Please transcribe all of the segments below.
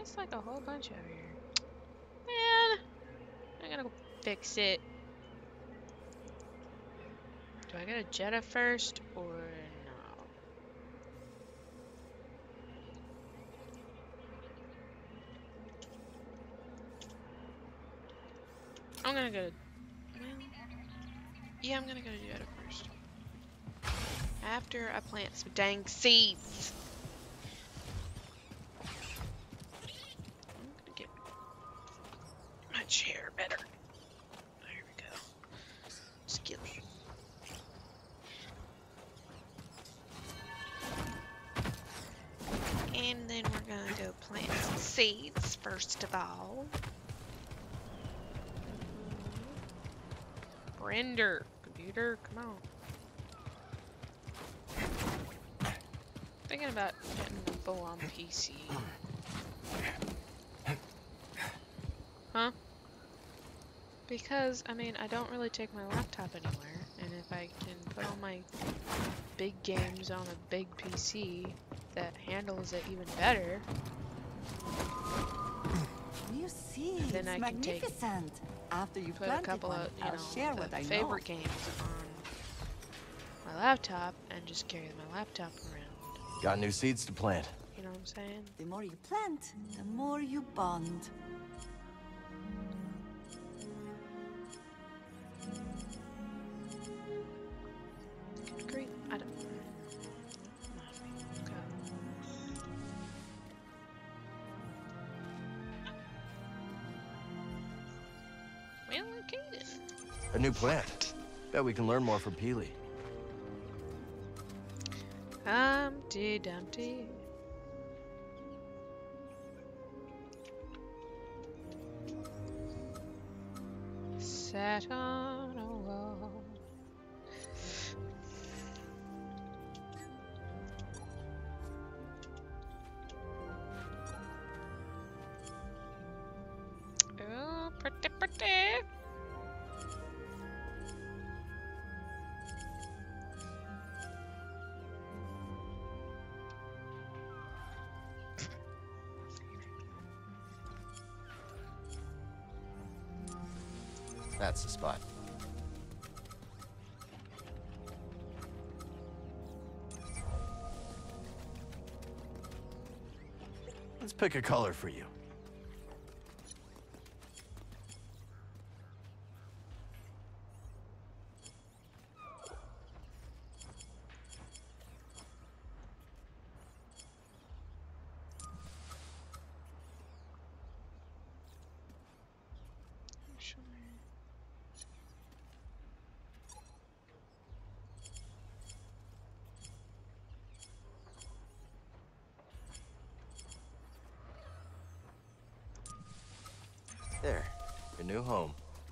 There's like a whole bunch over here. Man, I gotta go fix it. Do I get a Jetta first or no? I'm gonna go. Well, yeah, I'm gonna go to Jetta first. After I plant some dang seeds. I'm gonna get my chair better. There we go. Skilly. And then we're gonna go plant some seeds first of all. Render. Computer, come on. Thinking about getting a full-on PC. Huh? Because, I mean, I don't really take my laptop anywhere, and if I can put all my big games on a big PC that handles it even better, You see, then I it's can take magnificent. After you put a planted couple one, of, you I'll share know, what the I know. favorite games on my laptop and just carry my laptop around. Got new seeds to plant. You know what I'm saying? The more you plant, the more you bond. Great. I don't. Go. Well, okay then. A new plant. Bet we can learn more from Peely. Humpty Dumpty. Sat on a wall. Oh, pretty, pretty. That's the spot. Let's pick a color for you. There, your new home.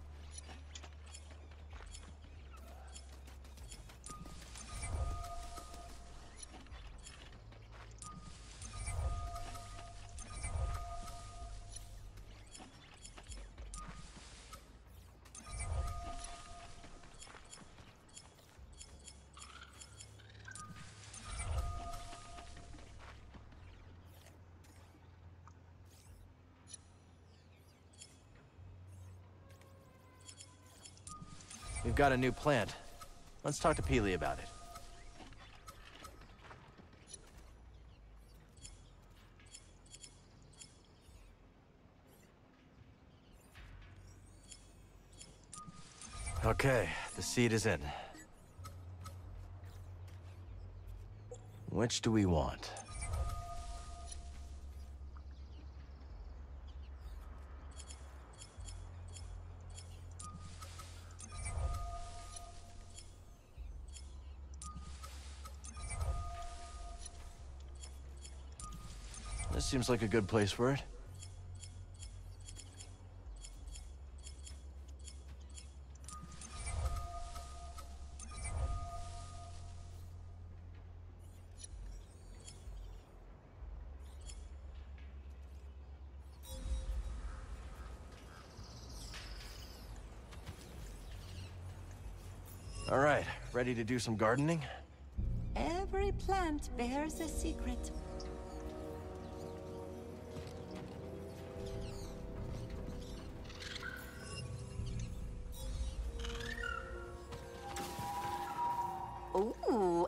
We've got a new plant. Let's talk to Peely about it. Okay, the seed is in. Which do we want? This seems like a good place for it. All right, ready to do some gardening? Every plant bears a secret.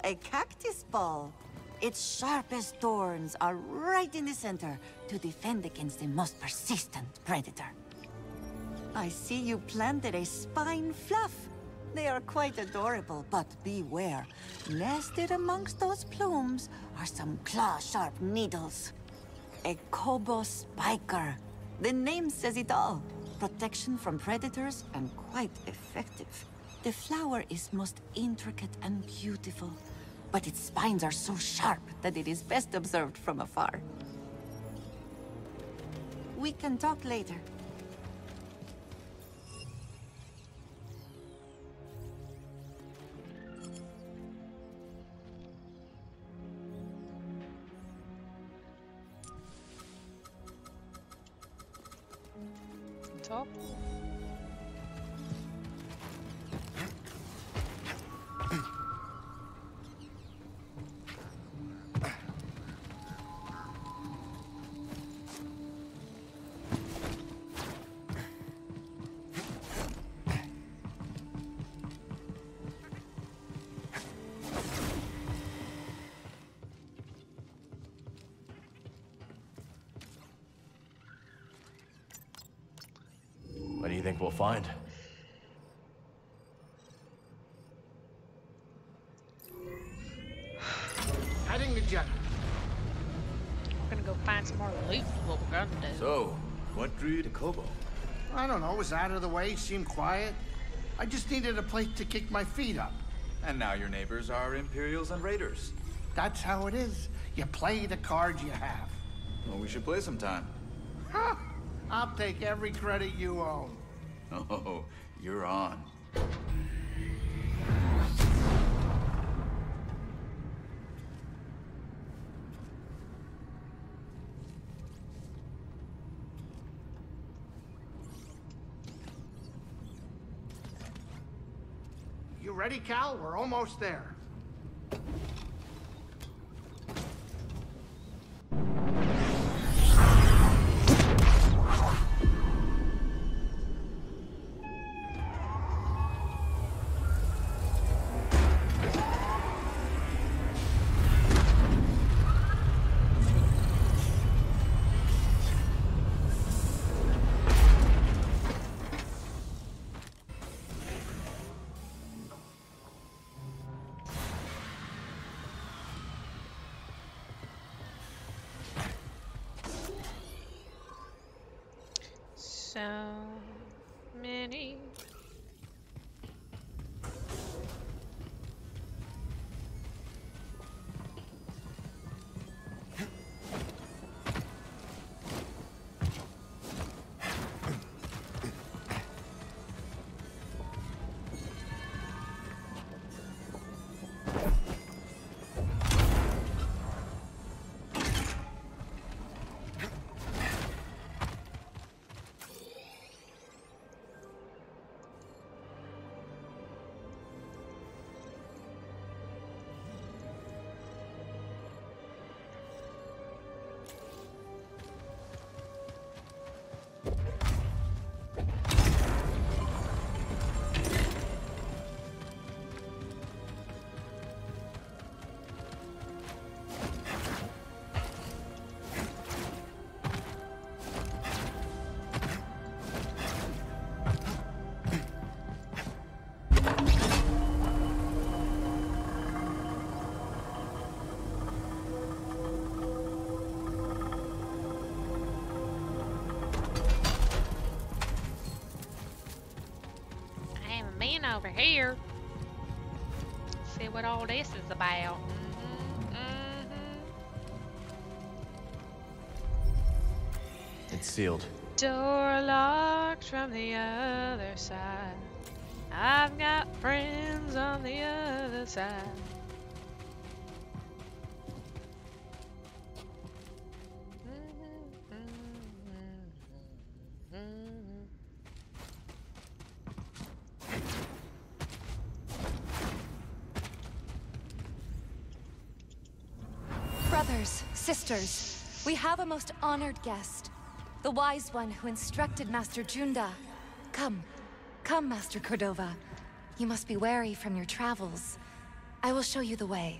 a cactus ball. Its sharpest thorns are right in the center to defend against the most persistent predator. I see you planted a spine fluff. They are quite adorable, but beware. Nested amongst those plumes are some claw-sharp needles. A Kobo spiker. The name says it all. Protection from predators and quite effective. The flower is most intricate and beautiful, but its spines are so sharp that it is best observed from afar. We can talk later. Top. What do you think we'll find? Heading to Jeddah. We're gonna go find some more loot. Is what we're gonna do. So, what drew you to Kobo? I don't know, it was out of the way, seemed quiet. I just needed a place to kick my feet up. And now your neighbors are Imperials and Raiders. That's how it is. You play the cards you have. Well, we should play sometime. Ha! I'll take every credit you own. Oh, you're on. You ready, Cal? We're almost there. So many. Over here. See what all this is about. It's sealed. Door locked from the other side. I've got friends on the other side. Brothers, sisters, we have a most honored guest. The wise one who instructed Master Junda. Come, Master Cordova. You must be wary from your travels. I will show you the way.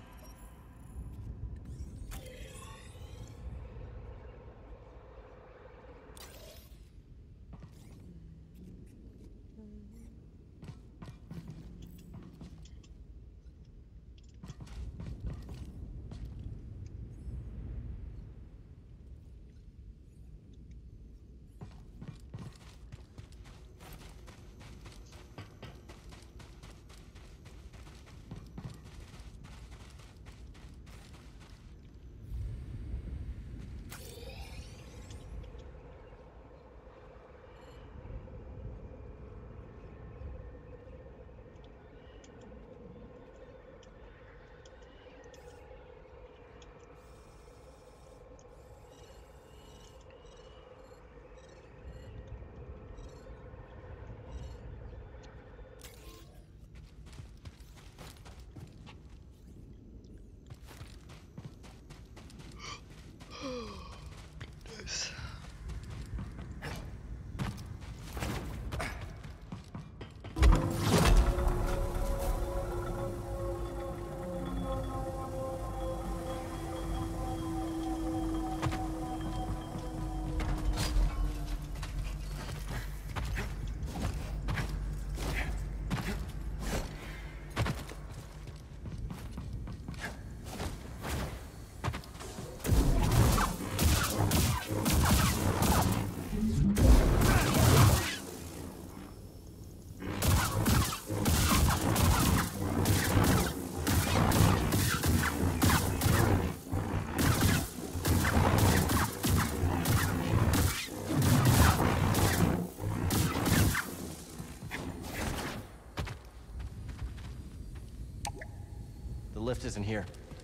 The lift isn't here.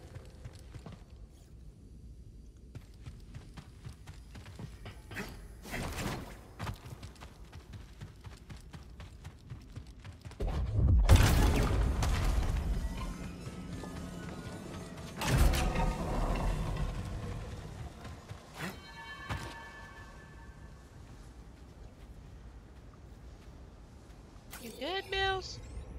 You good, Mills?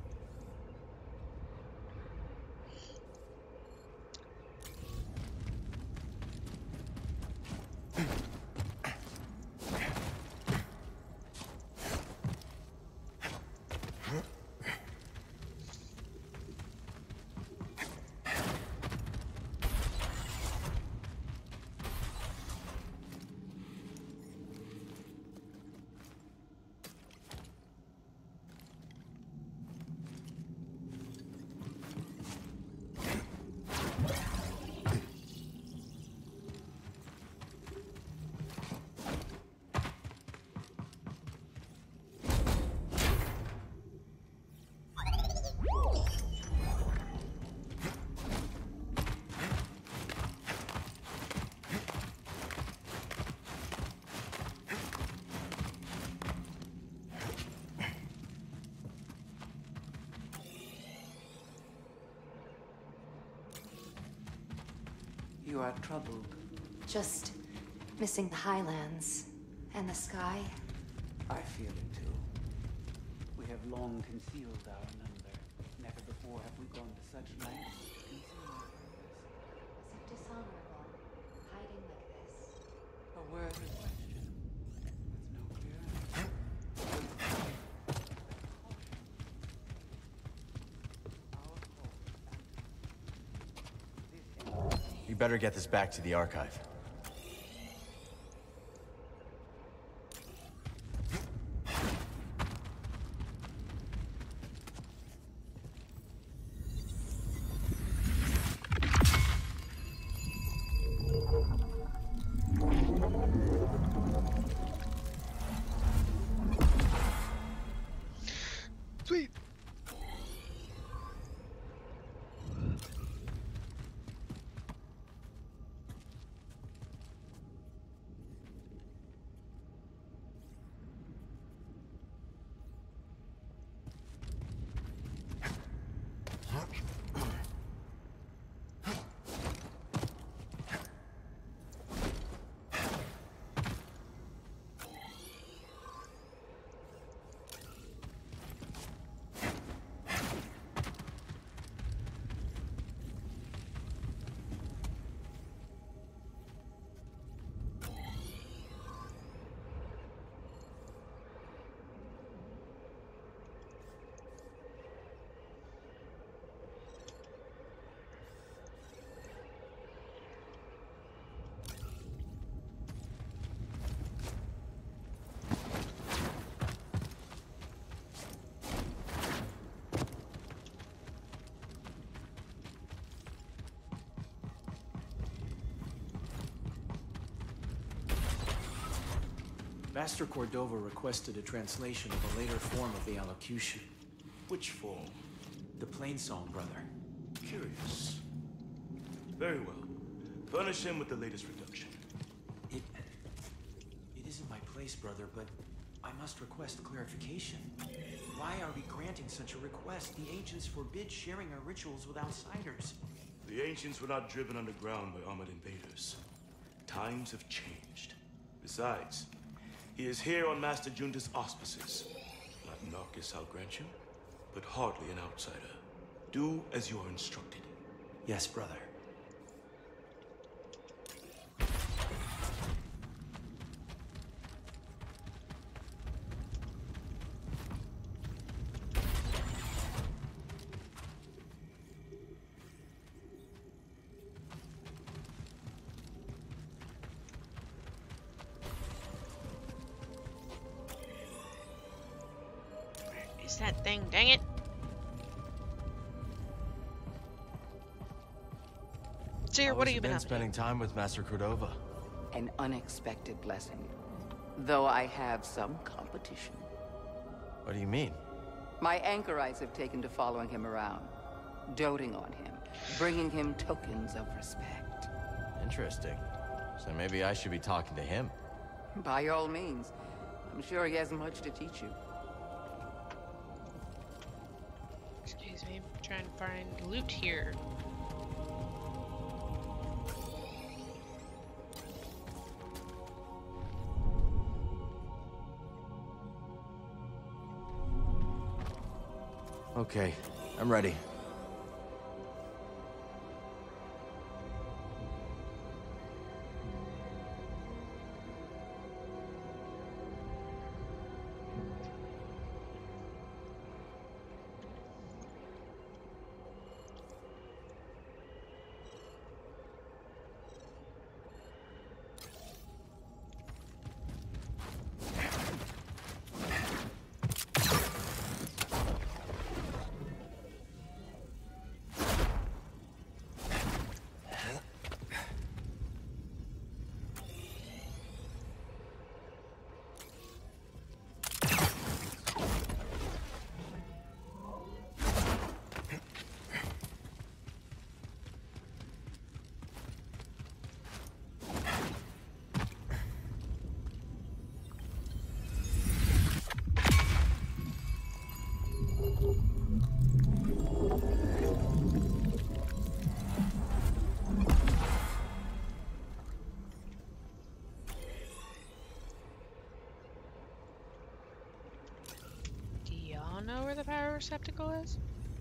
You are troubled. Just missing the highlands and the sky. I feel it too. We have long concealed our number. Never before have we gone to such lengths to conceal our purpose. Is it dishonorable, hiding like this? A worthy question. With no clear answer. You better get this back to the archive. Sweet. Master Cordova requested a translation of a later form of the allocution. Which form? The Plainsong, brother. Curious. Very well. Furnish him with the latest reduction. It isn't my place, brother, but I must request clarification. Why are we granting such a request? The ancients forbid sharing our rituals with outsiders. The ancients were not driven underground by armored invaders. Times have changed. Besides, he is here on Master Junta's auspices. Not Narcus, I'll grant you, but hardly an outsider. Do as you are instructed. Yes, brother. Is that thing? Dang it! Sir, what have you been up to? Spending time with Master Cordova. An unexpected blessing. Though I have some competition. What do you mean? My anchorites have taken to following him around, doting on him, bringing him tokens of respect. Interesting. So maybe I should be talking to him. By all means. I'm sure he has much to teach you. Excuse me, I'm trying to find loot here. Okay, I'm ready. Know where the power receptacle is?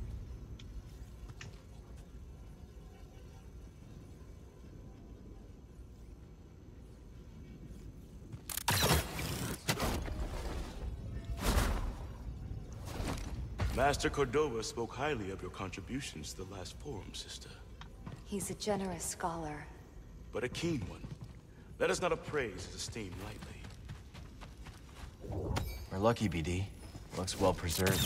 Master Cordova spoke highly of your contributions to the last forum, sister. He's a generous scholar. But a keen one. Let us not appraise his esteem lightly. We're lucky, BD. Looks well preserved.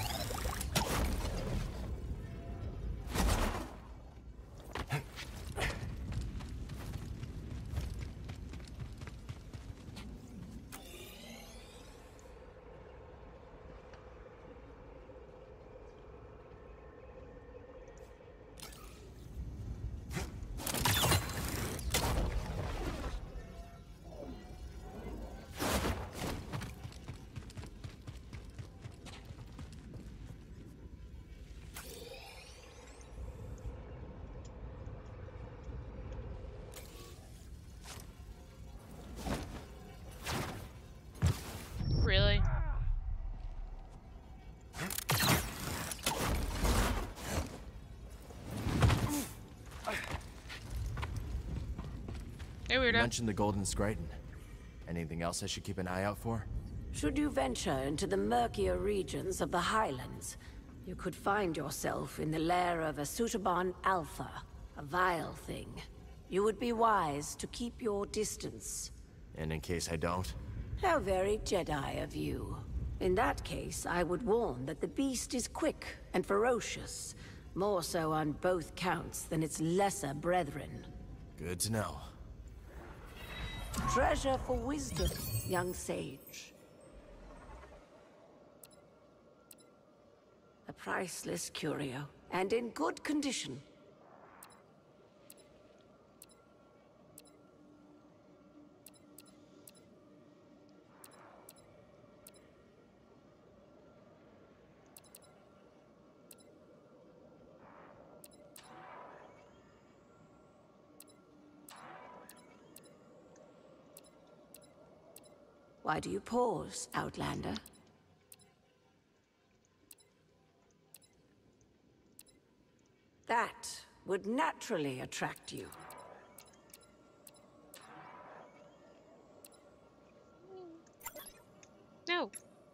Really? Hey, weirdo. You mentioned the Golden Skriton. Anything else I should keep an eye out for? Should you venture into the murkier regions of the Highlands, you could find yourself in the lair of a Sutaban Alpha, a vile thing. You would be wise to keep your distance. And in case I don't? How very Jedi of you. In that case, I would warn that the beast is quick and ferocious, more so on both counts than its lesser brethren. Good to know. Treasure for wisdom, young sage. A priceless curio, and in good condition. Why do you pause, Outlander? That would naturally attract you. No.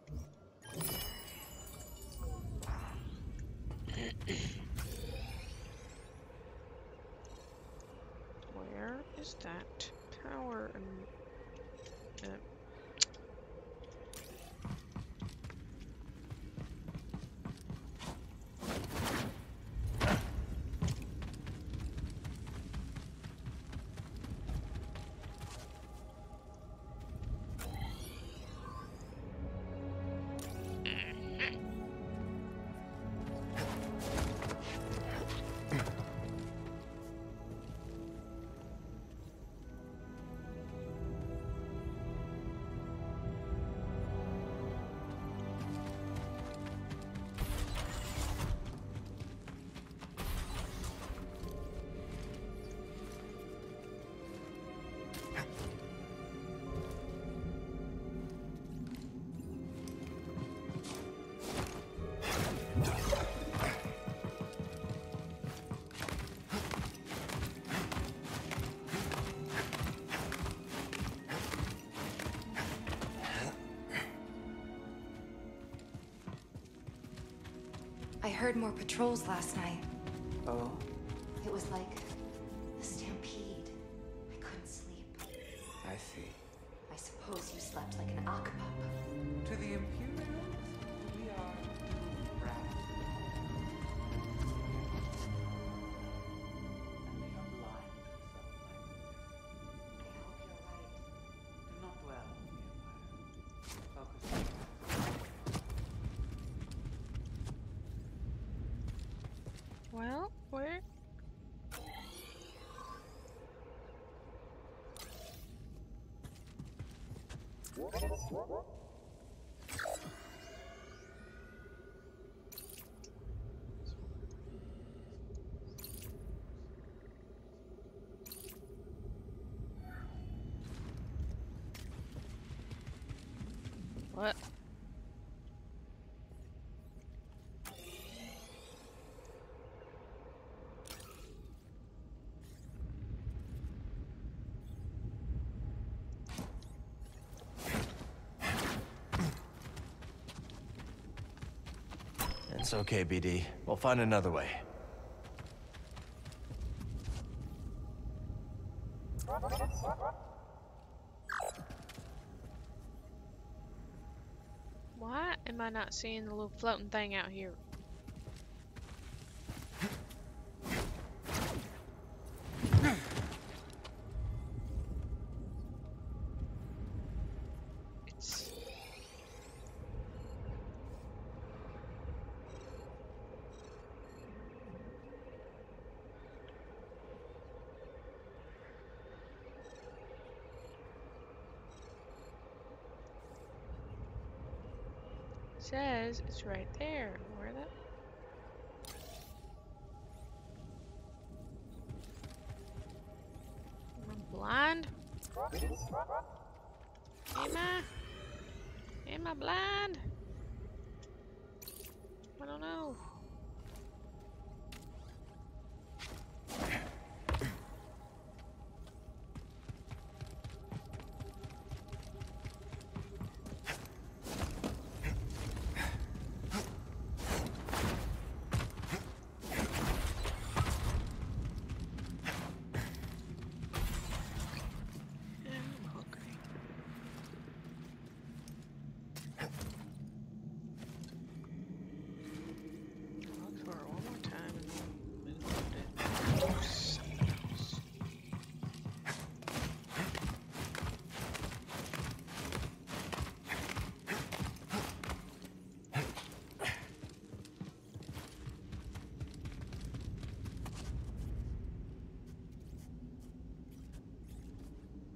Where is that power and I heard more patrols last night. Oh? It was like a stampede. I couldn't sleep. I see. I suppose you slept like an Akbab. To the Imperials, we are doomed, rats. And they are blind to the subtle languages. I hope you're right. Do not dwell, Empire. Focus. well, where? What? It's okay, BD. We'll find another way. Why am I not seeing the little floating thing out here? It's... says it's right there. Where that? I'm blind. Am I blind? I don't know.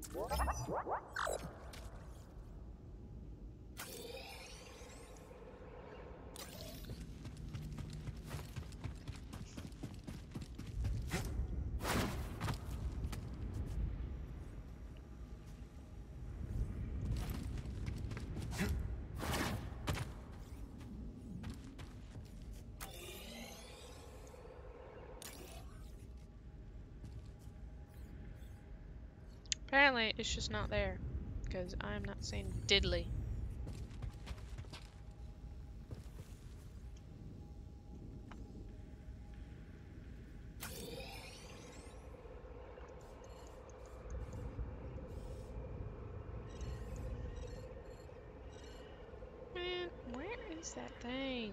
Apparently, it's just not there, because I'm not saying diddly. Man, where is that thing?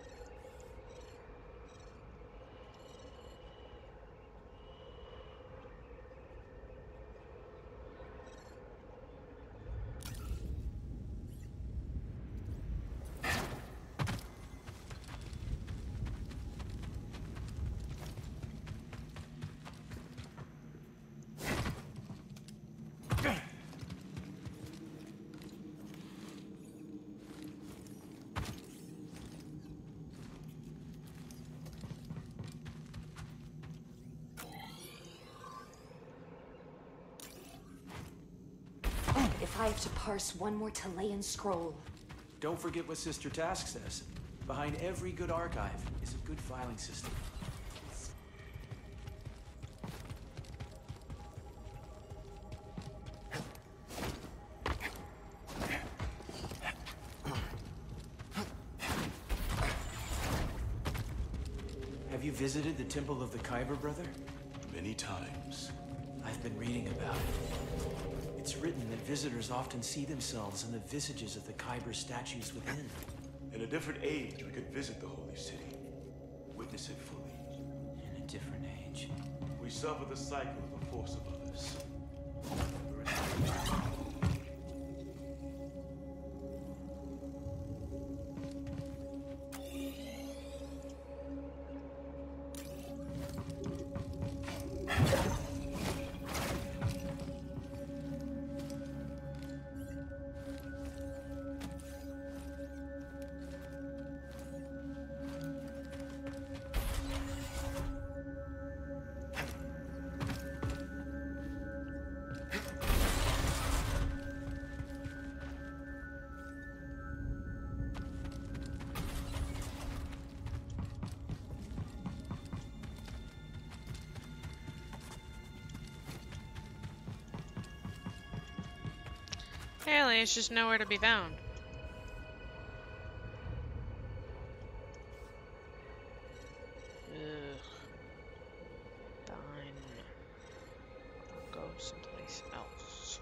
If I have to parse one more Talayan scroll. Don't forget what Sister Task says. Behind every good archive is a good filing system. Have you visited the Temple of the Kyber, brother? Many times. I've been reading about it. It's written that visitors often see themselves in the visages of the Kyber statues within. In a different age, we could visit the holy city, witness it fully. In a different age. We suffer the cycle of the force of others. Apparently, it's just nowhere to be found. Ugh. Fine. I'll go someplace else.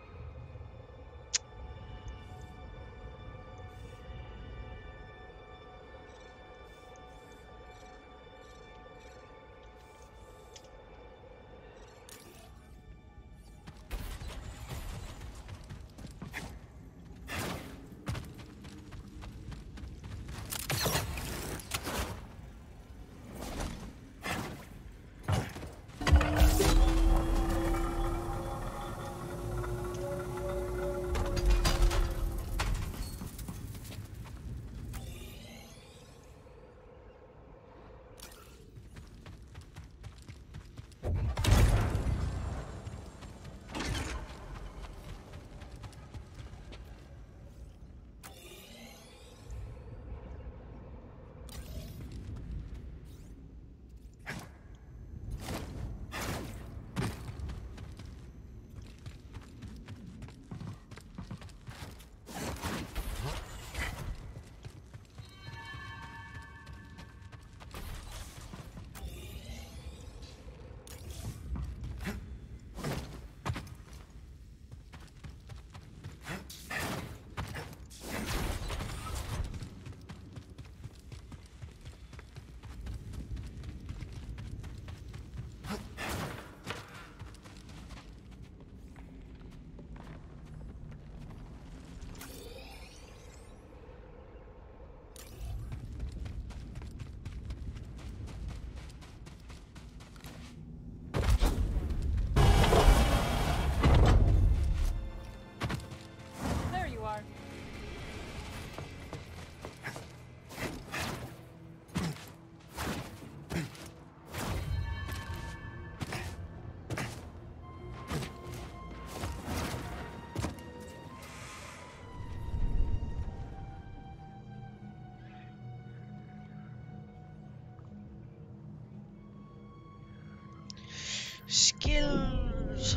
kills.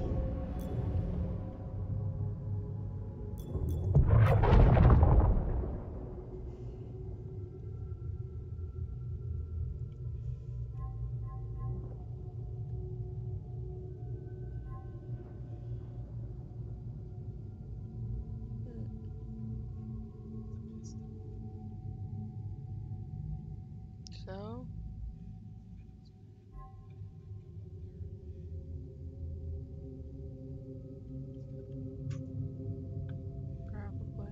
So probably.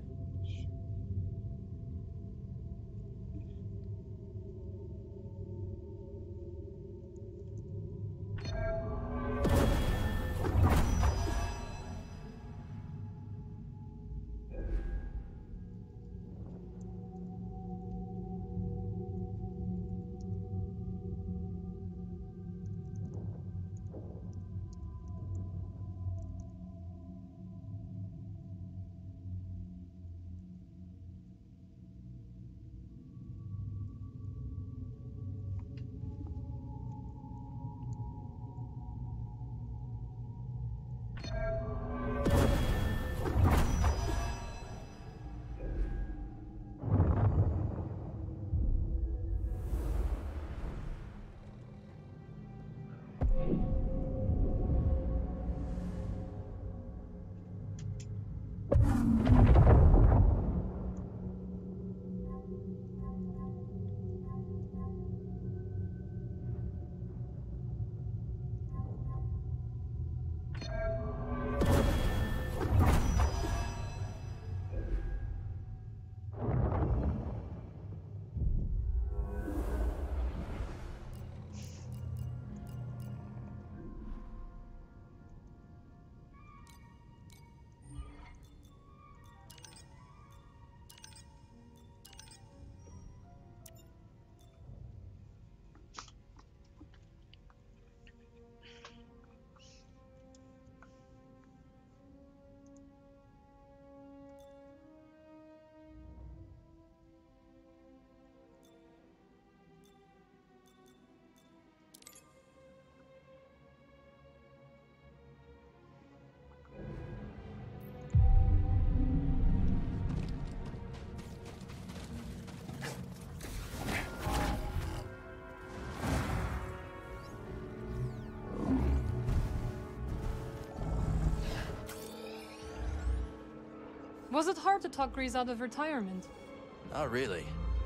Was it hard to talk Grease out of retirement? Not really.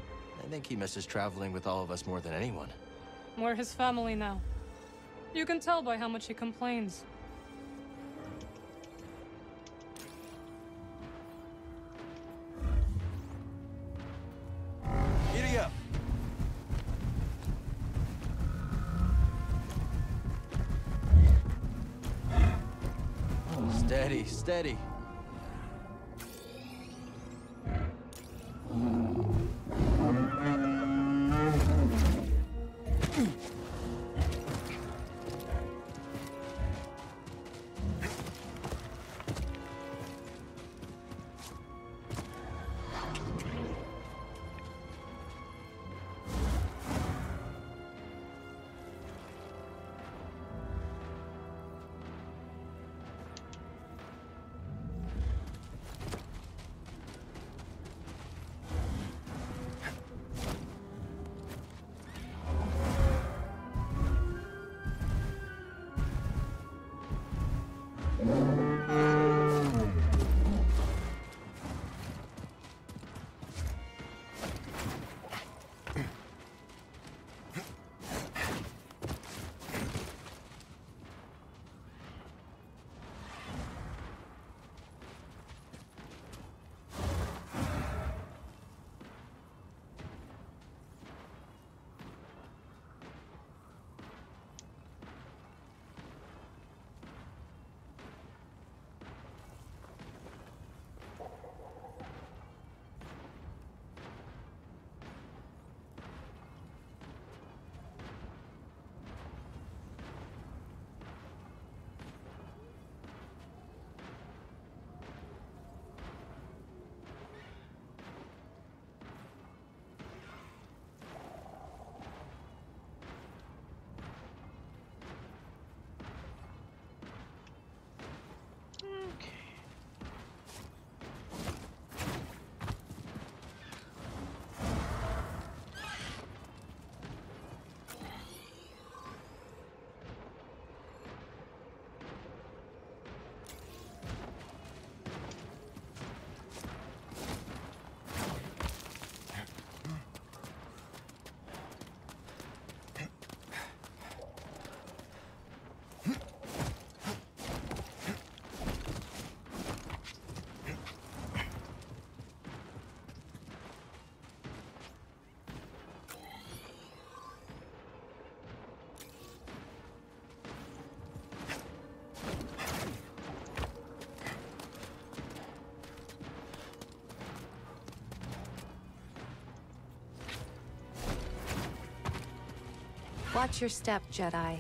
I think he misses traveling with all of us more than anyone. We're his family now. You can tell by how much he complains. Giddy up! Steady, steady. Watch your step, Jedi.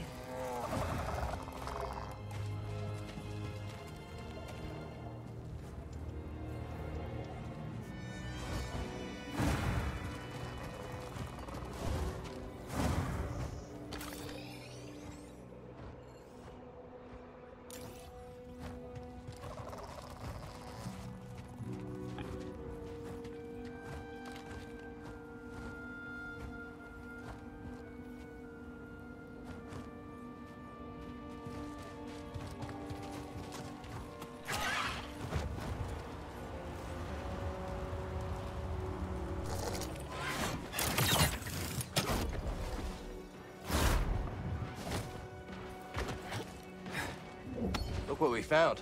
Look what we found.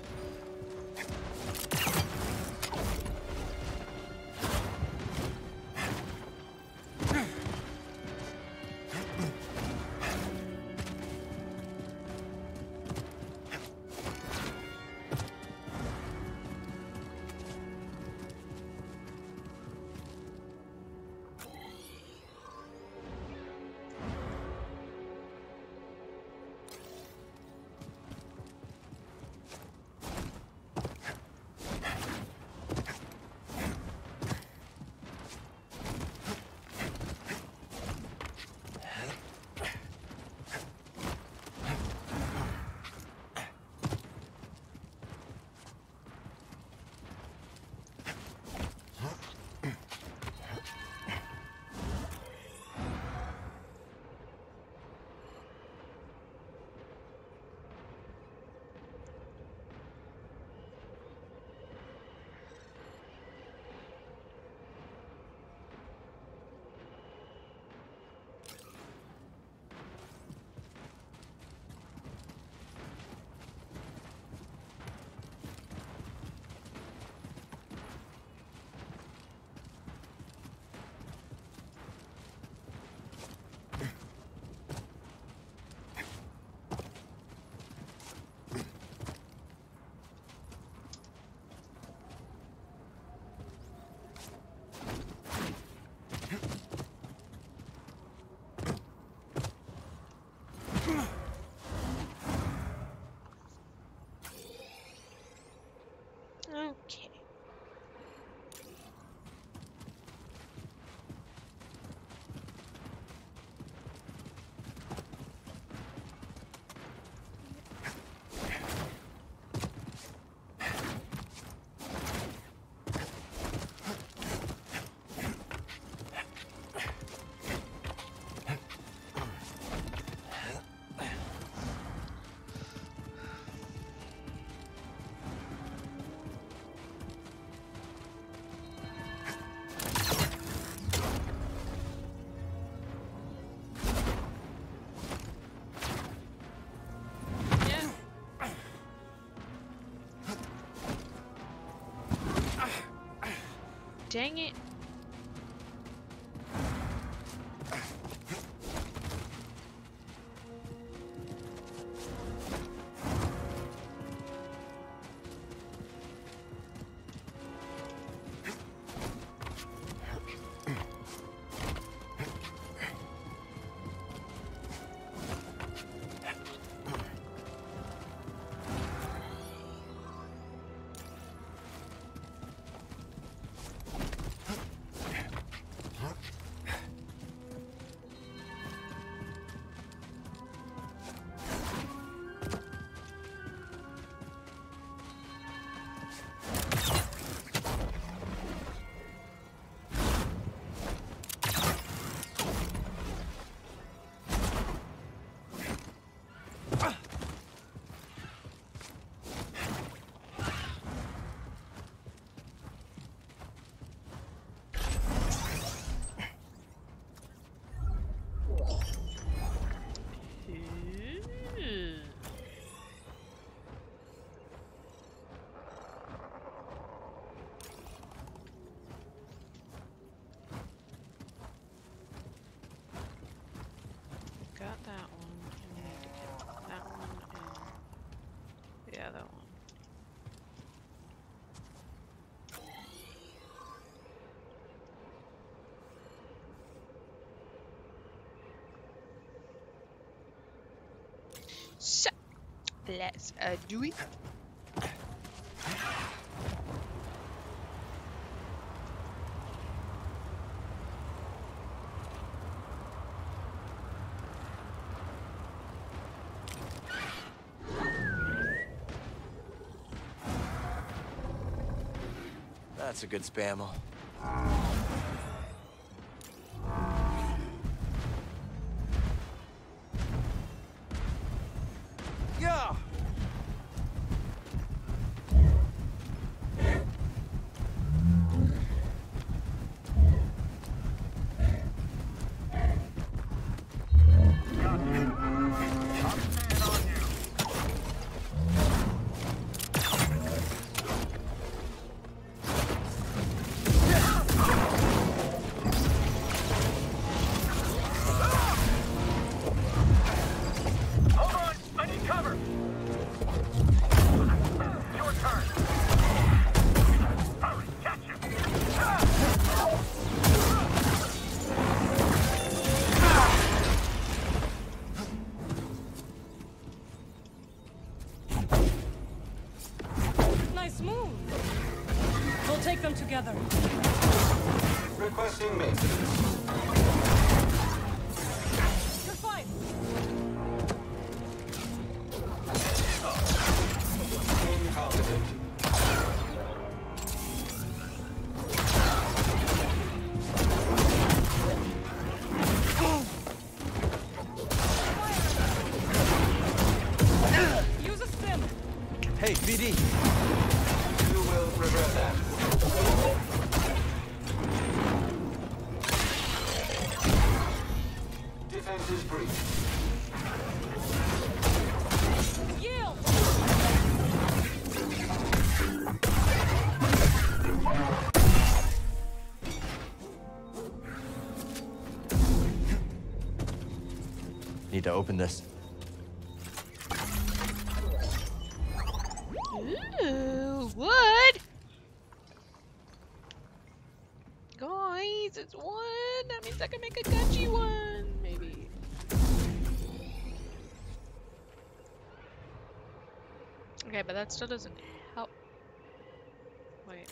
Okay. Dang it. Let's do it. That's a good spammel. Yeah. Nice move. We'll take them together. Requesting maintenance. You're fine. Incompetent. Use a stim. Hey, BD. You will regret that. Defense is breached. Yield. Need to open this. Ooh, wood! Guys, it's one! That means I can make a Gucci one, maybe. Okay, but that still doesn't help. Wait.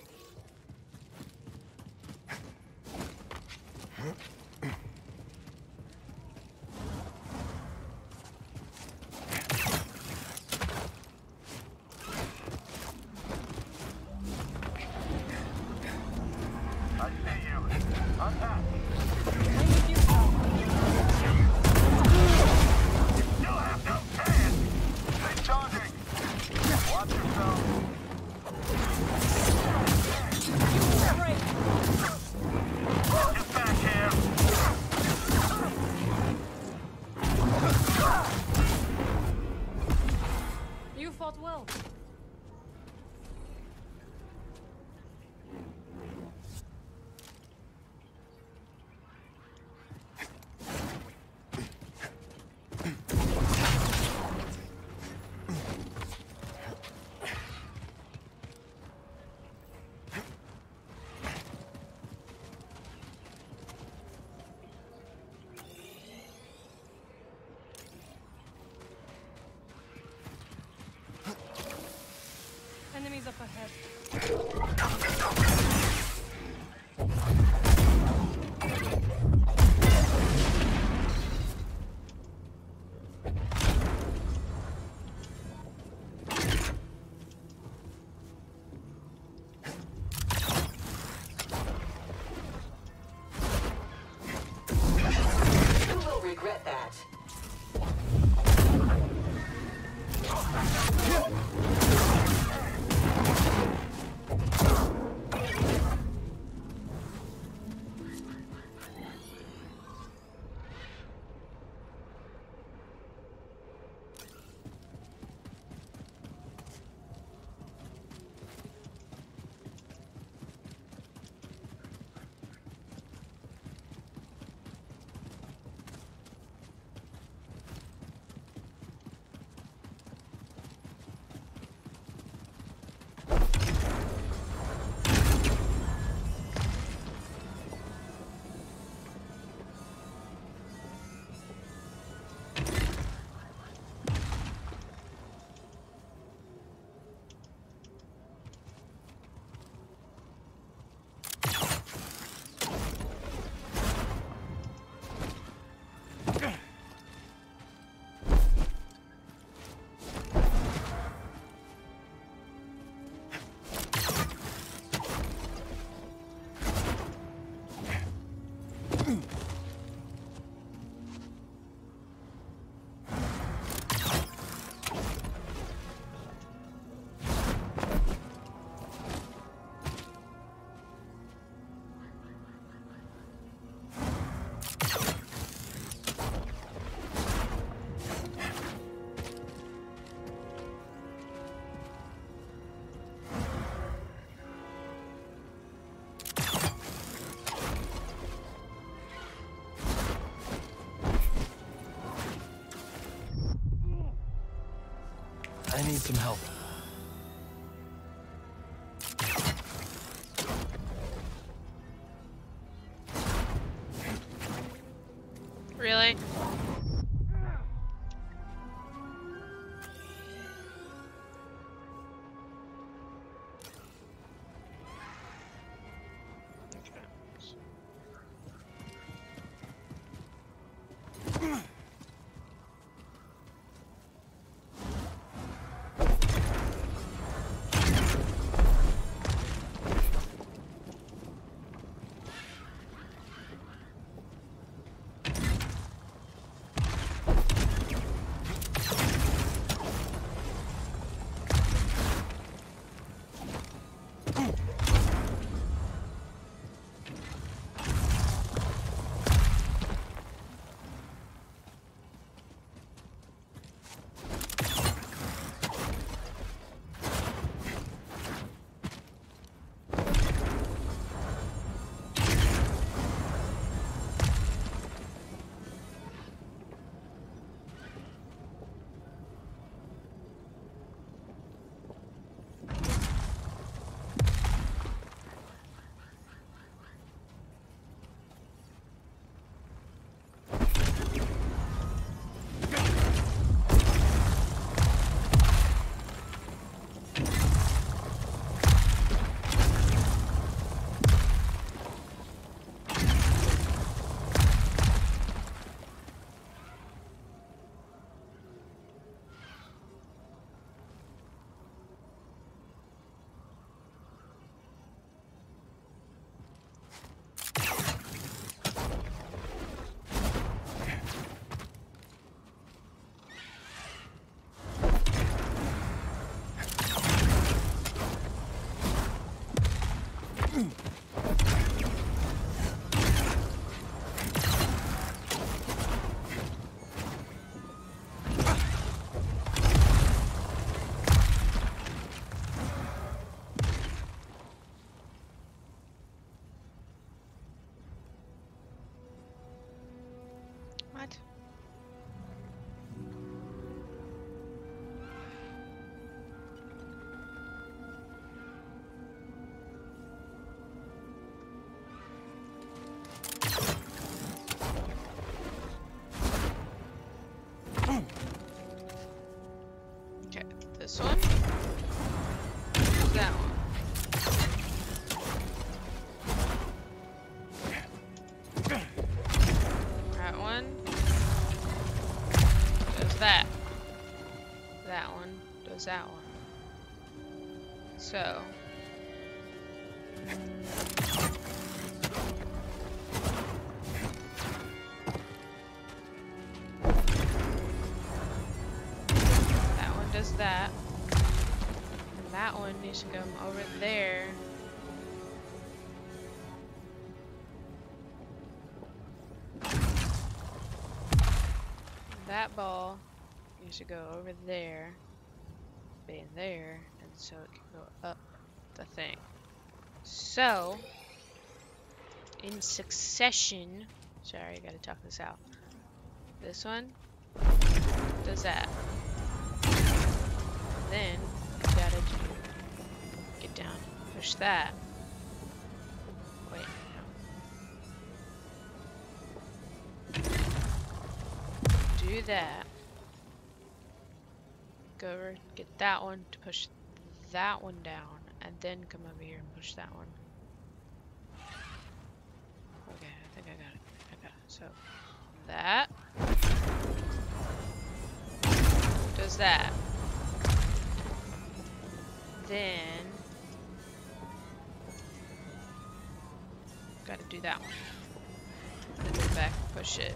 You fought well. Enemies up ahead. You will regret that. need some help. Really? What? Okay, this one. That one. That one. Does that. That one does that one. So. That one does that. And that one needs to come over there. That ball needs to go over there, be in there, and so it can go up the thing. So, in succession, sorry, I gotta talk this out. This one does that. Then, you gotta get down, push that. Wait, no. Do that. Go over, get that one to push that one down, and then come over here and push that one. Okay, I think I got it. I got it. So, that does that. Then, gotta do that one. Then go back and push it.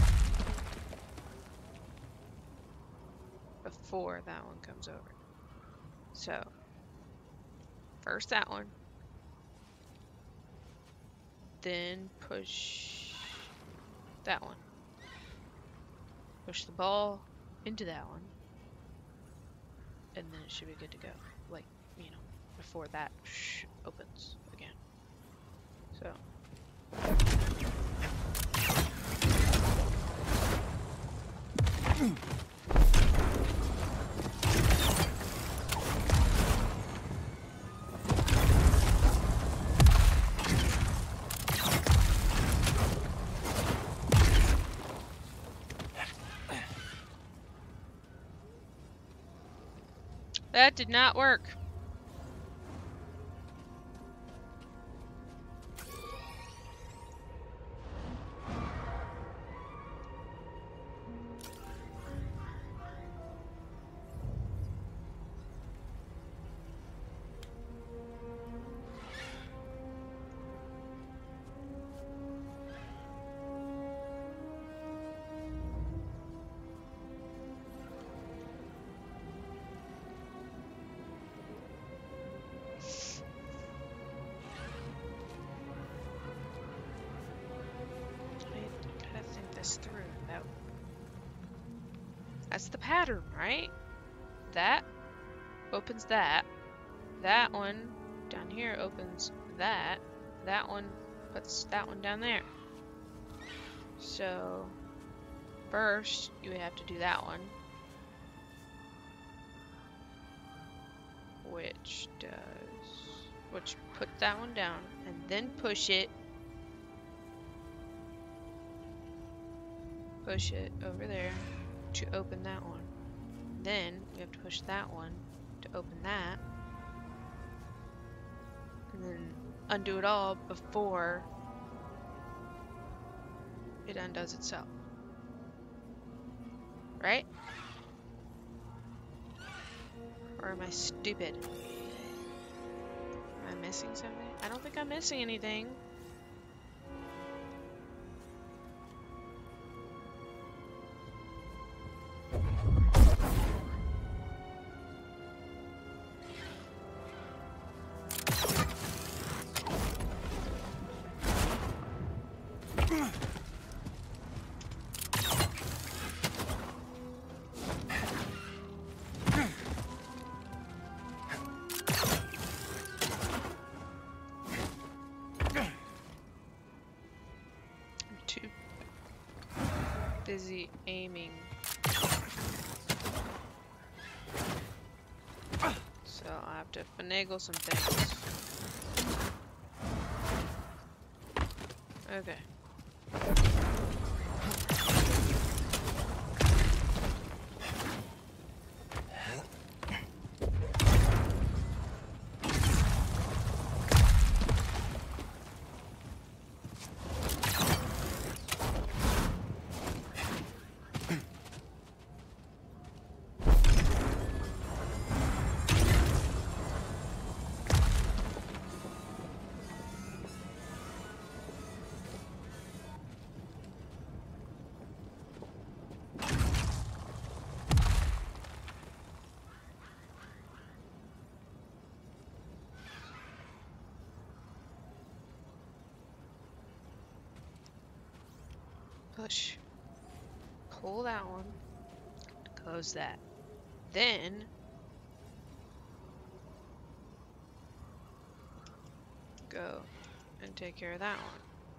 Before that one comes over. So, first that one. Then push that one. Push the ball into that one. And then it should be good to go. Like, you know, before that opens again. So. That did not work. Through that. That's the pattern, right? That opens that. That one down here opens that. That one puts that one down there. So first you have to do that one, which put that one down and then push it over there to open that one. Then we have to push that one to open that. And then undo it all before it undoes itself. Right? Or am I stupid? Am I missing something? I don't think I'm missing anything. Busy aiming. So I have to finagle some things. Okay. Push. Pull that one. Close that. Then go and take care of that one.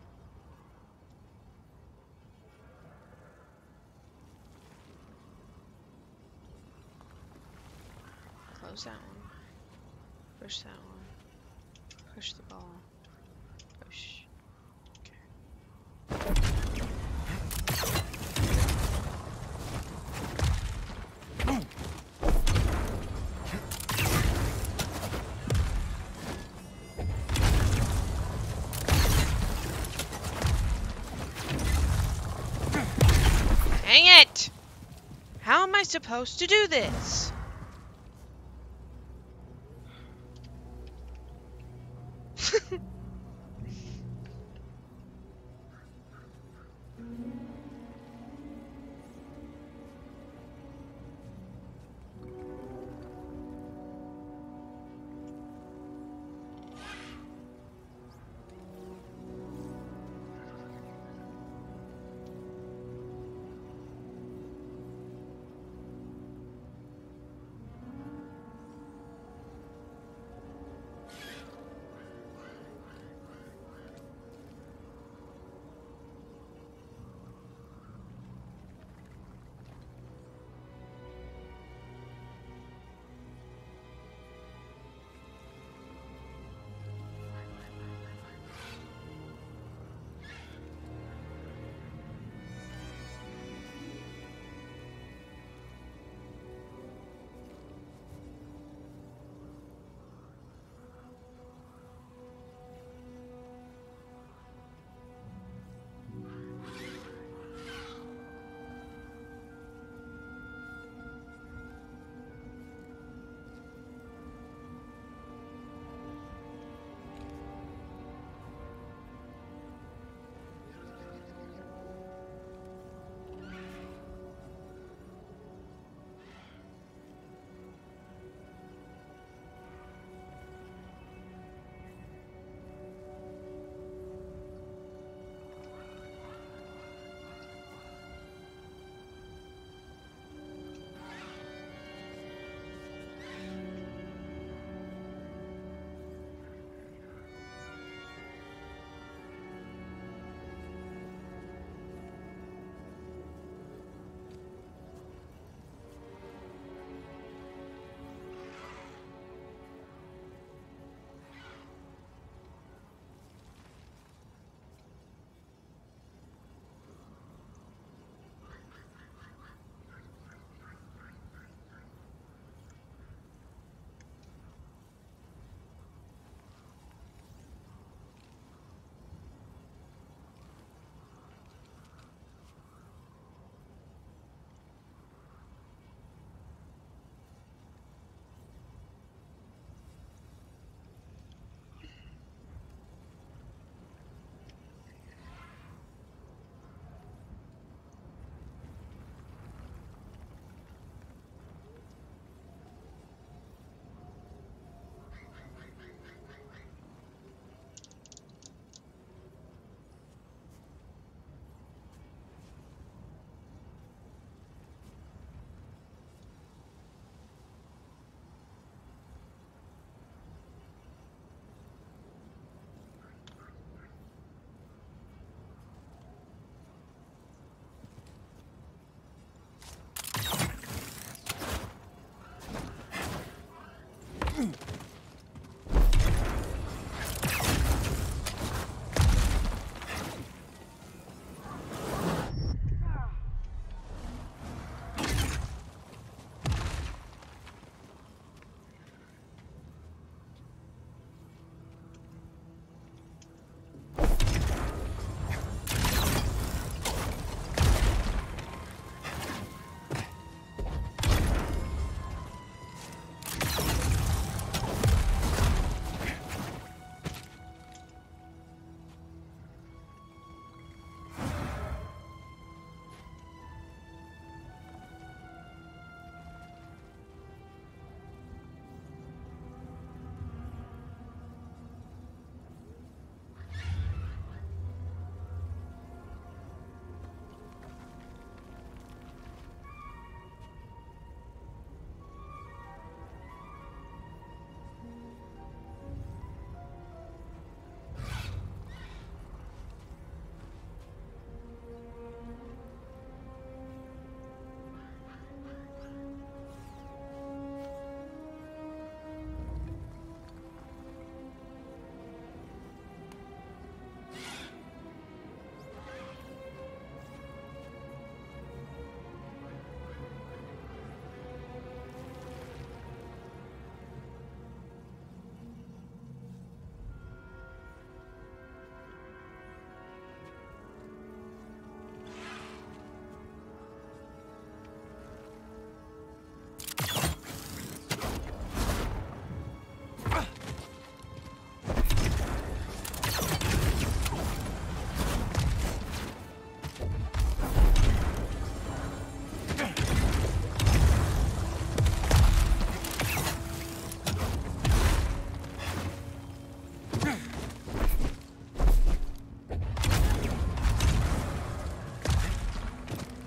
Close that one. Push that one. Push the ball. Push. Dang it! How am I supposed to do this?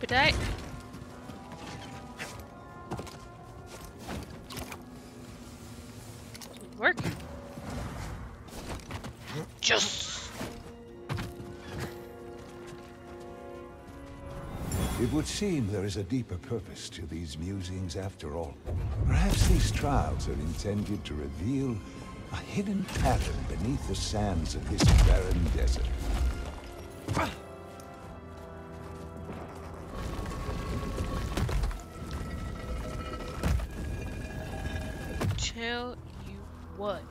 die. Working. Just. It would seem there is a deeper purpose to these musings after all. Perhaps these trials are intended to reveal a hidden pattern beneath the sands of this barren desert. Tell you what.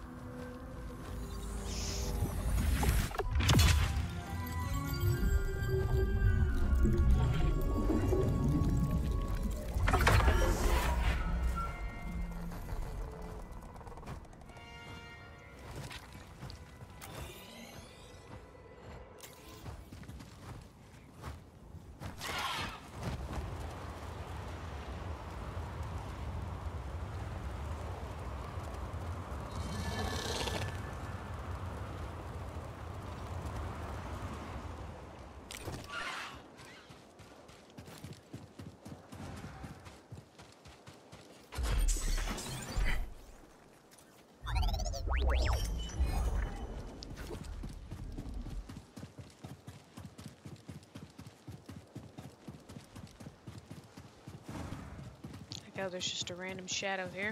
Oh, there's just a random shadow here.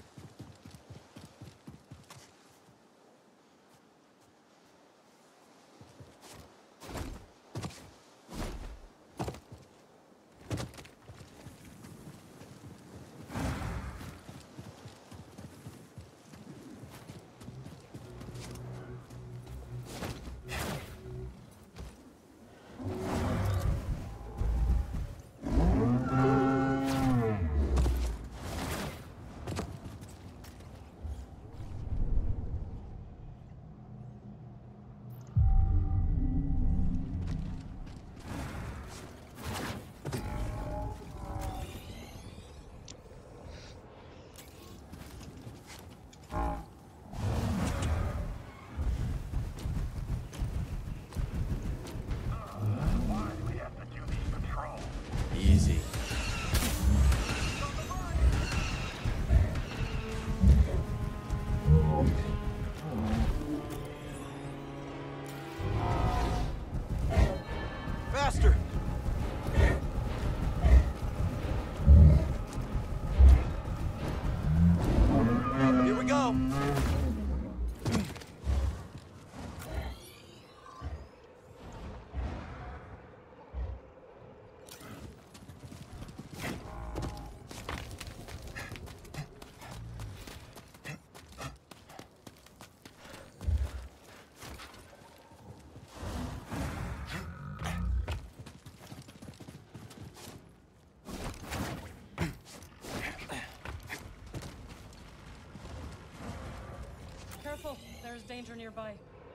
Easy. Faster! Here we go! Careful, there's danger nearby.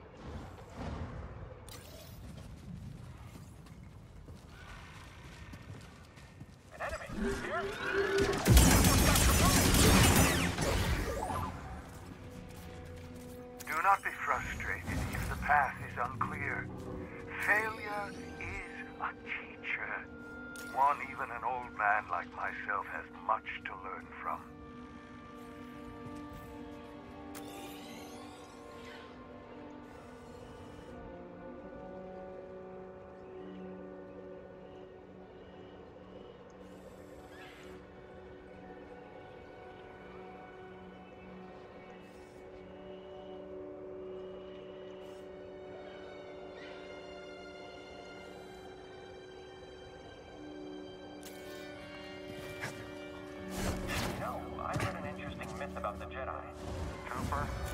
Do not be frustrated if the path is unclear. Failure is a teacher. One even an old man like myself has much to learn from. About the Jedi. Trooper,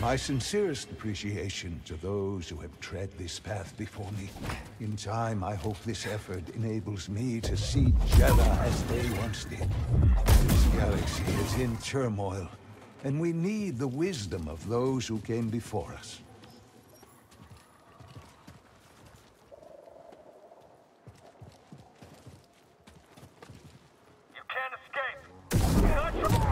My sincerest appreciation to those who have tread this path before me. In time, I hope this effort enables me to see Jedha as they once did. This galaxy is in turmoil, and we need the wisdom of those who came before us. You can't escape! Not your...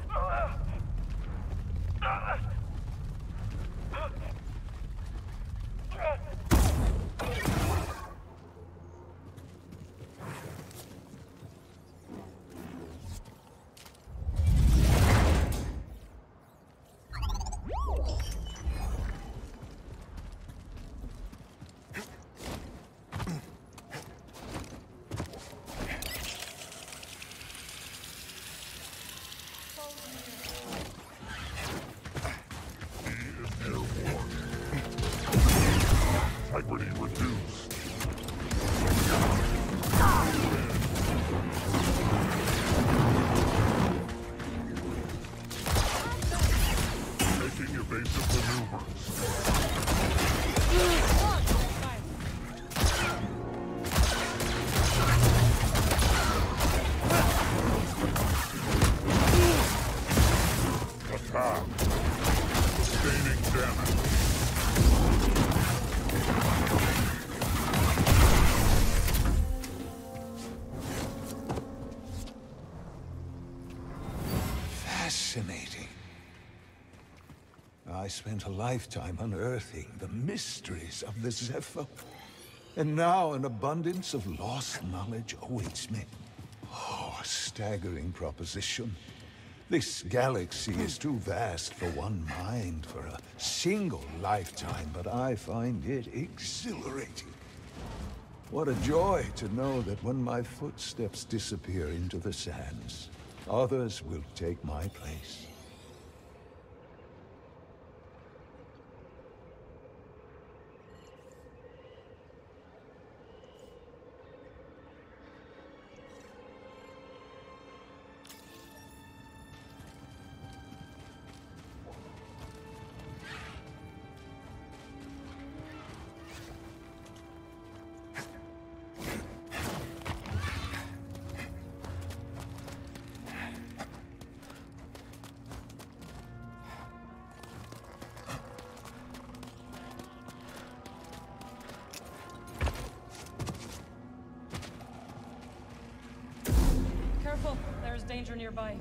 Integrity reduced. Making evasive maneuvers. Attack. Sustaining damage. Fascinating. I spent a lifetime unearthing the mysteries of the Zephyr, and now an abundance of lost knowledge awaits me. Oh, a staggering proposition. This galaxy is too vast for one mind for a single lifetime, but I find it exhilarating. What a joy to know that when my footsteps disappear into the sands, others will take my place. Careful, there's danger nearby.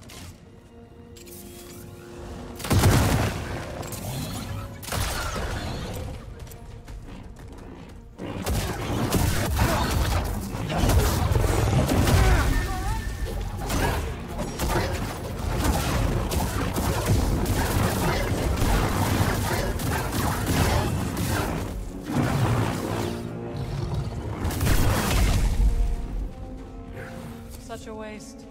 Such a waste.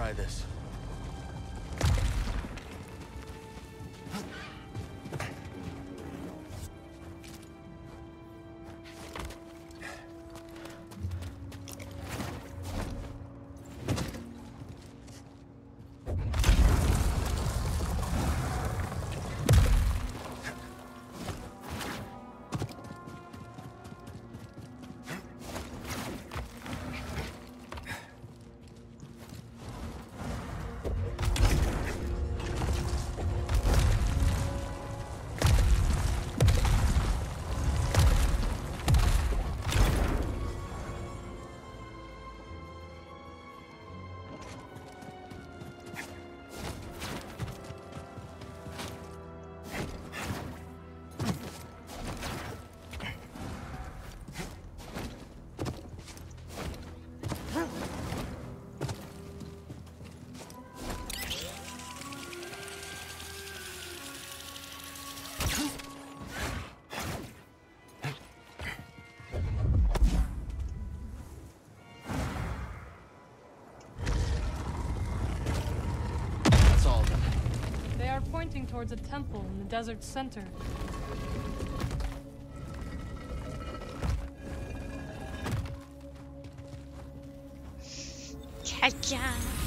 try this. Pointing towards a temple in the desert's center. Cha-cha.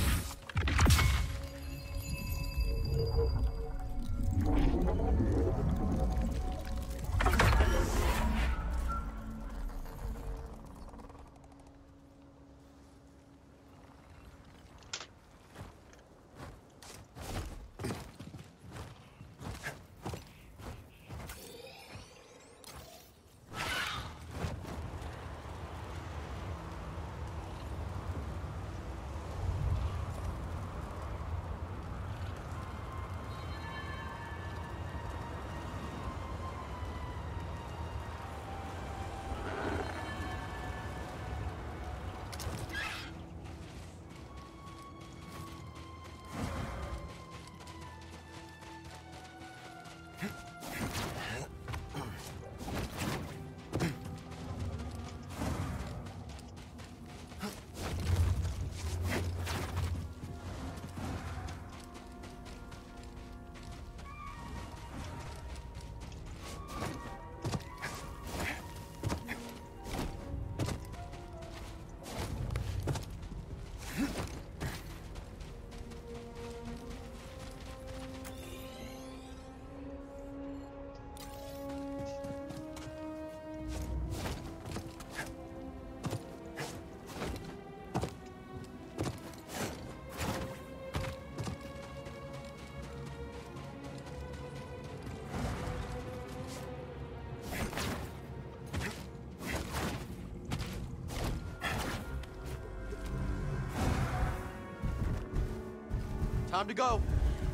Time to go.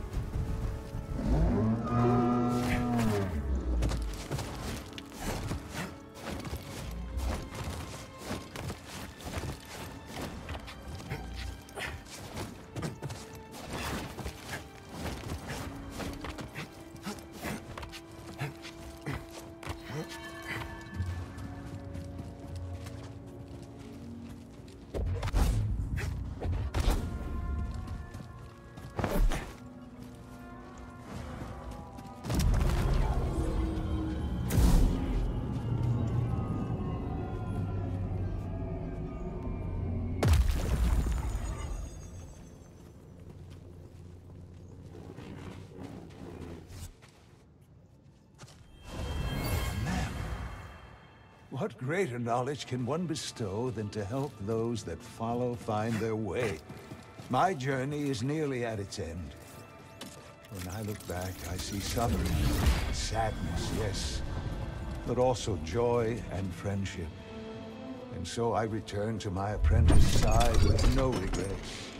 What greater knowledge can one bestow than to help those that follow find their way? My journey is nearly at its end. When I look back, I see suffering, sadness, yes, but also joy and friendship. And so I return to my apprentice's side with no regrets.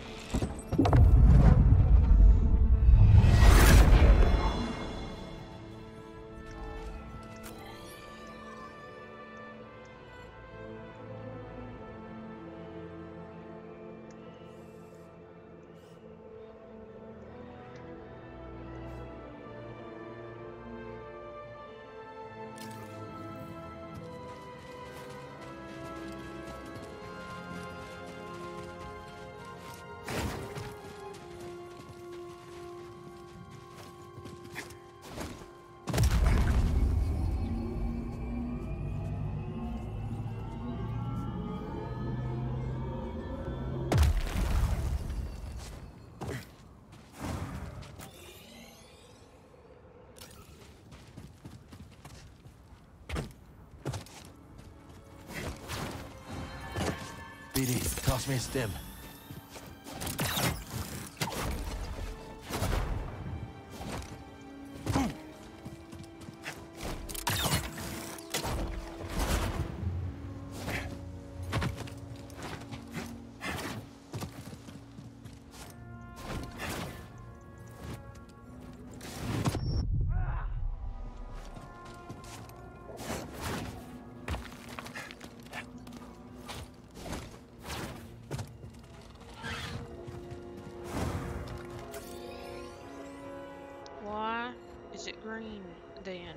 BD, toss me a stim. Why is it green then?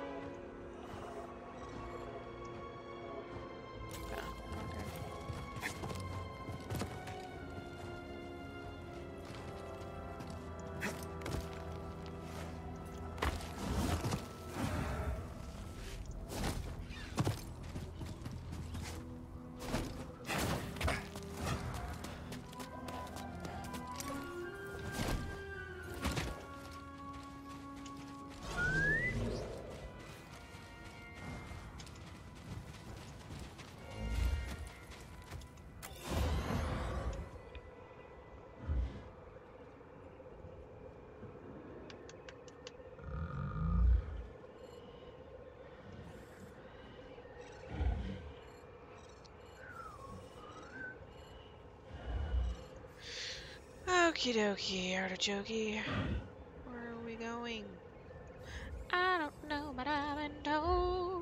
Okie dokie, artichoke. Where are we going? I don't know, but I've been told.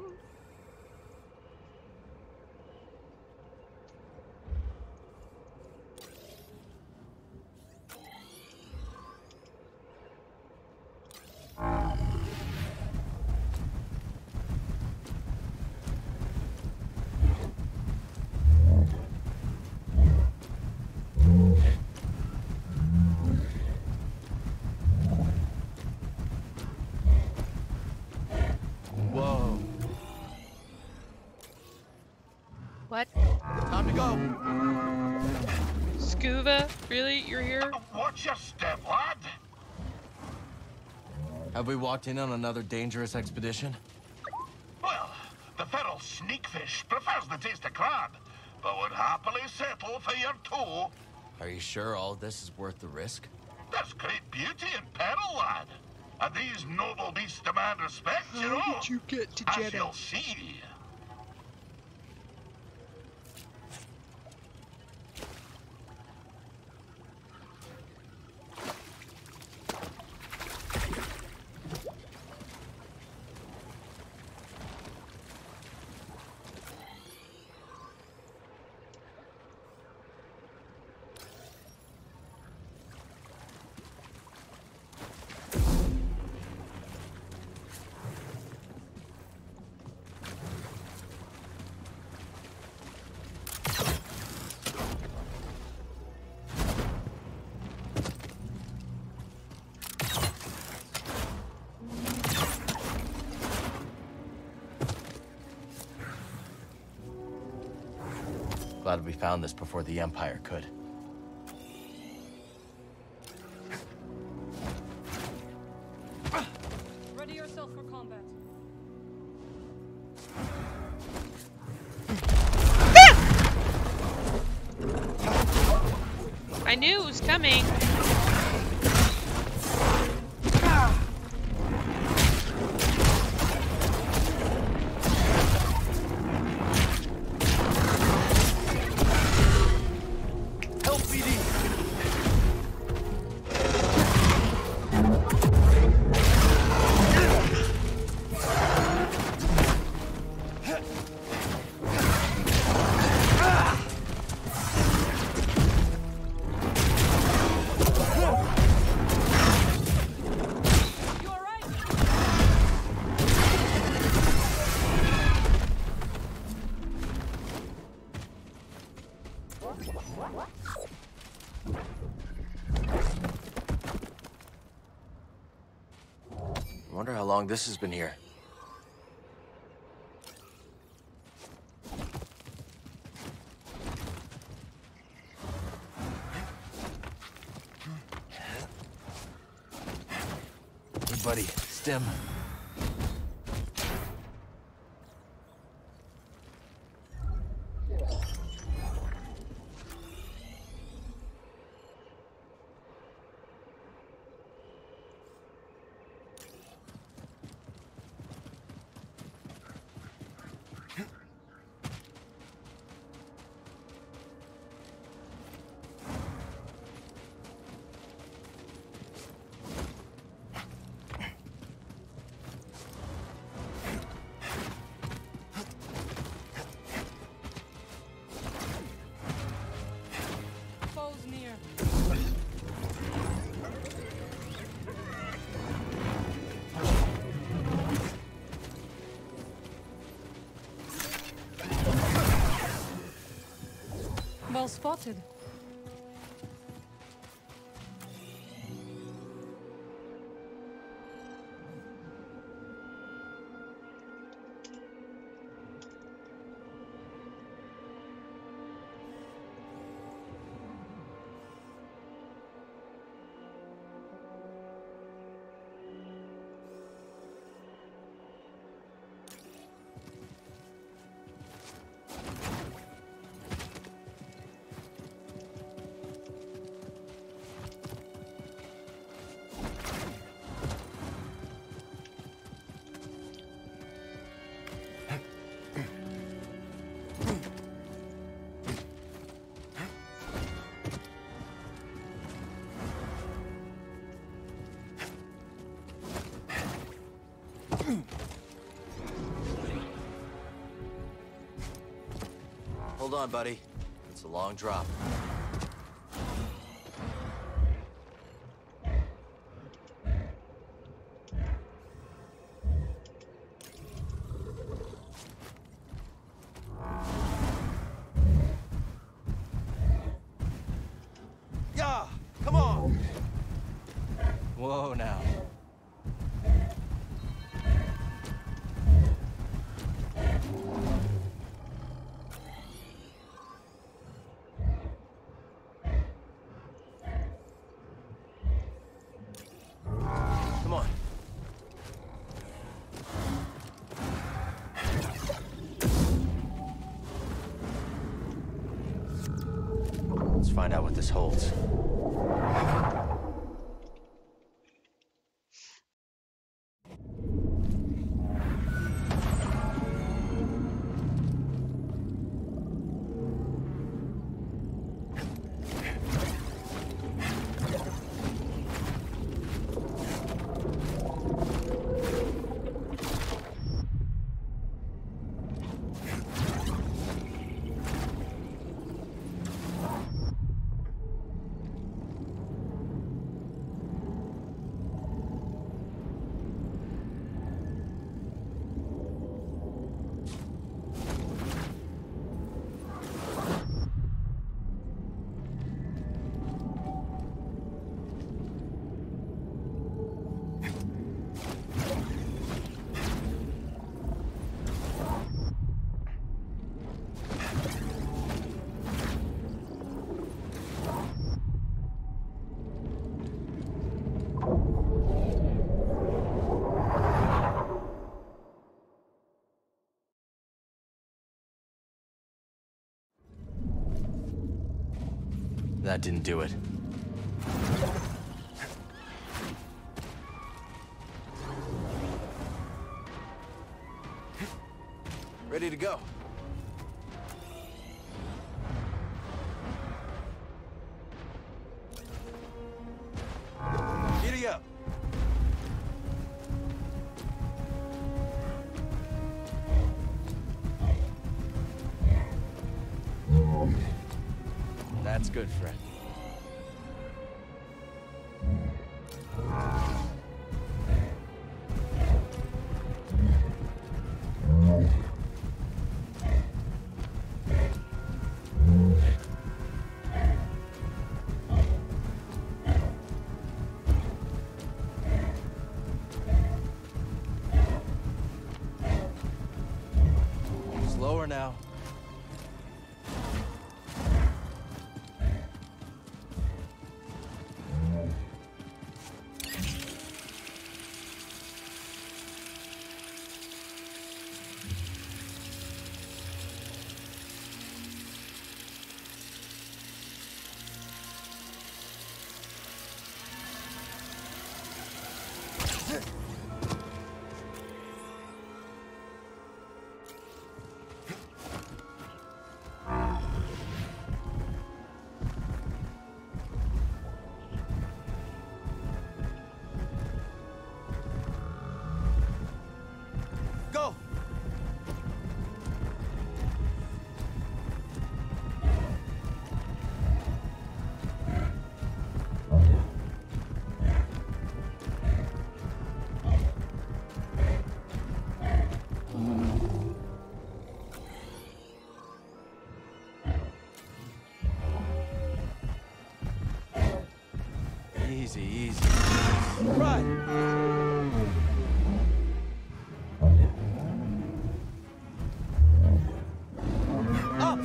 Whoa. What? Time to go. Scuba? Really? You're here? Watch your step, lad. Have we walked in on another dangerous expedition? Well, the feral sneakfish prefers the taste of crab, but would happily settle for your toe. Are you sure all this is worth the risk? There's great beauty in peril, lad. And these noble beasts demand respect, you know. How did you get to As Jeddah? you'll see. Glad we found this before the Empire could. Ready yourself for combat. I knew it was coming. Help, BD! Wonder how long this has been here. Hey, buddy, stim. Well spotted. Hold on, buddy. It's a long drop. Yeah, come on. Whoa, now. Come on. Let's find out what this holds. That didn't do it. Ready to go. Giddy up. That's good, friend. Slower now. Easy, easy. Right. Up.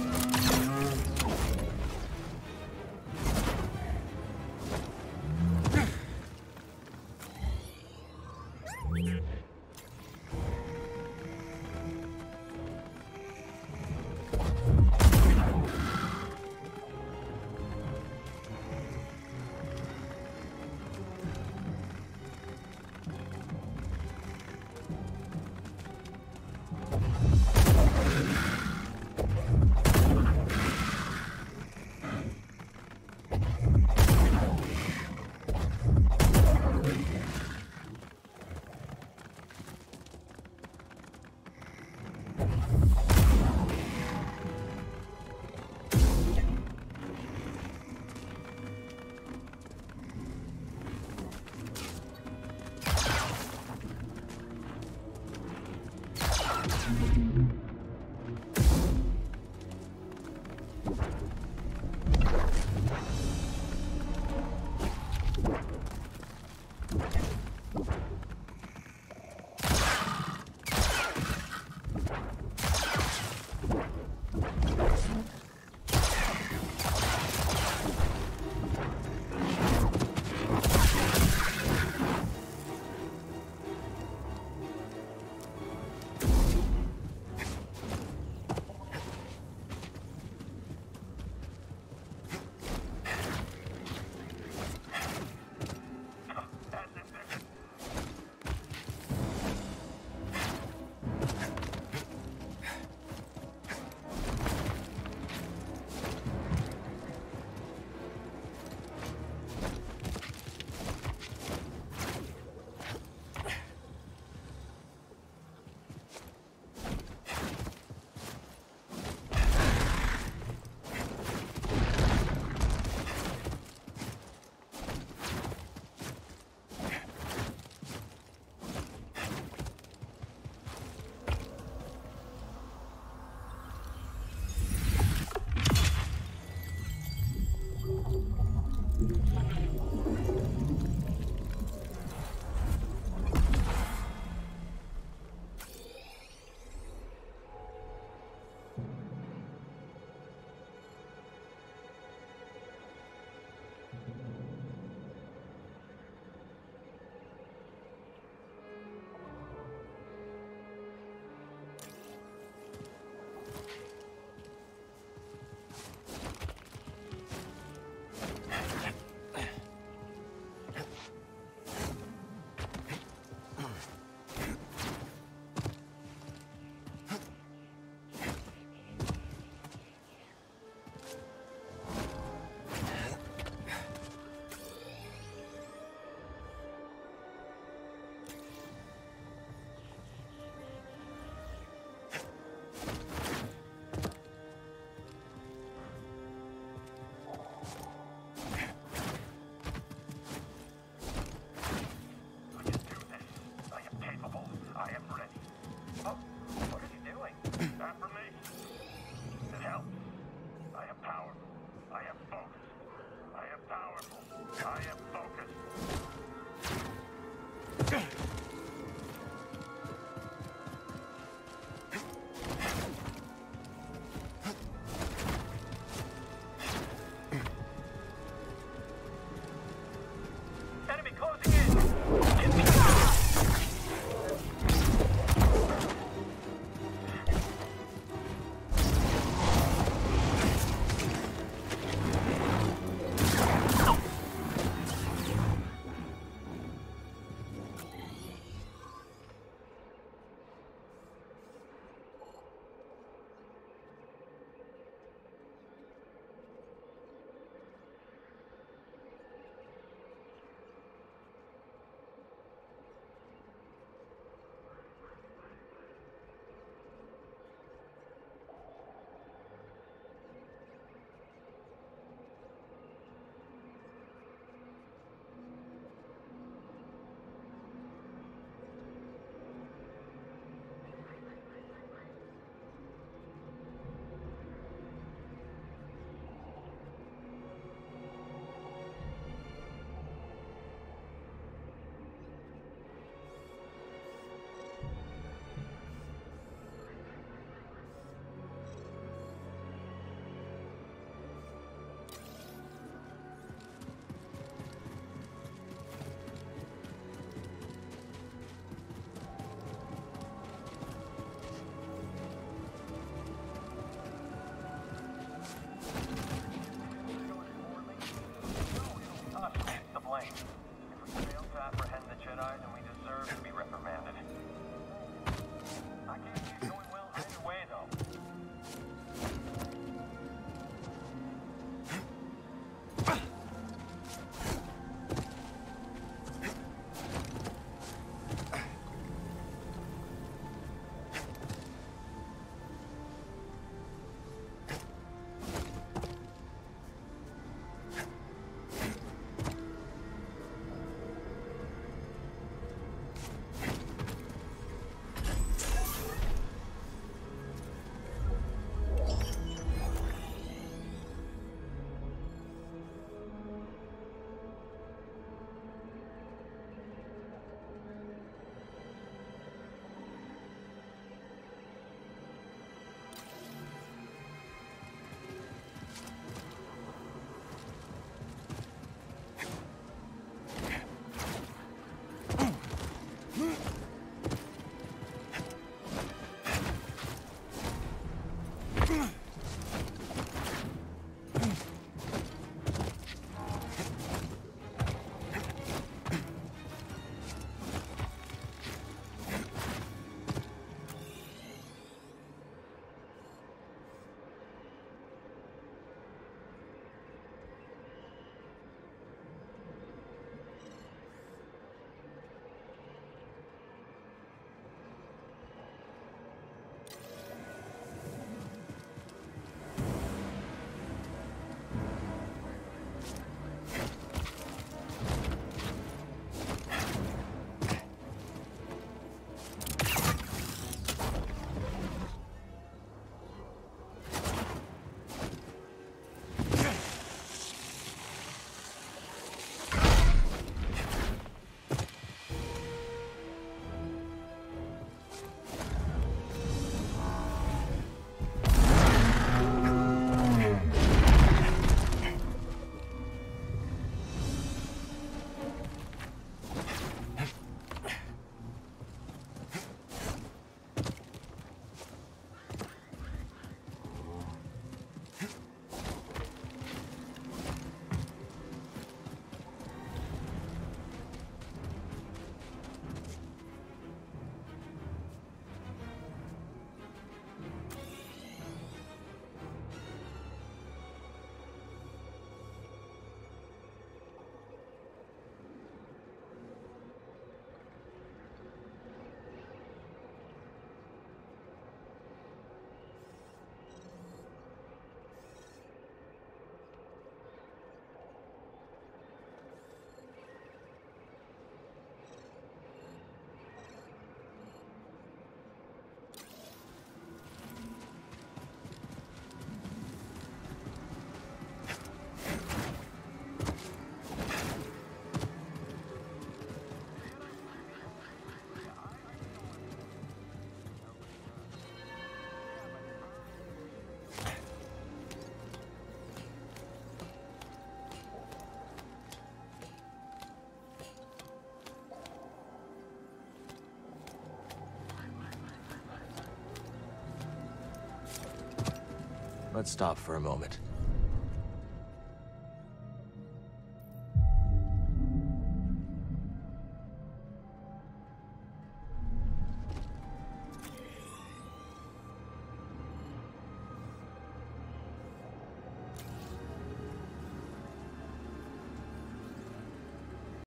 Let's stop for a moment.